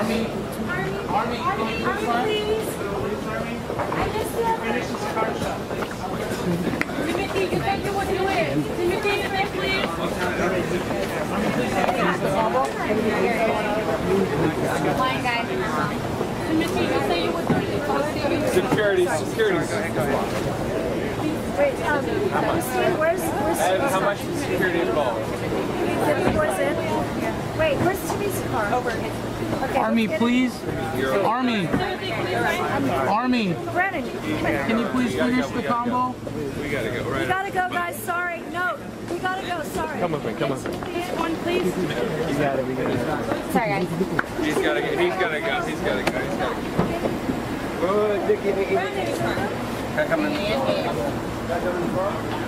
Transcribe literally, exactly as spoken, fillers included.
Army. Army. Army, please. I missed it. Finish this card shot, please. Timothy, you said you would do it. Timothy, you said please. Fine, guys. Timothy, you said you would do it. Security, security. Wait, um, Christine, where's, where's, And how much is security involved? where's it? Wait, where's Timmy's car? Over. Okay, Army, please. Army. Army. Brennan, Can you please finish the combo? We gotta go, we right? gotta go, guys. Sorry. No, we gotta go. Sorry. Come with me, come with me. One, please. You got it, we got it. Sorry, guys. He's gotta go, he's gotta go, he's gotta go, he's gotta go. Good, Dickie, Dickie. Brennan. Come in.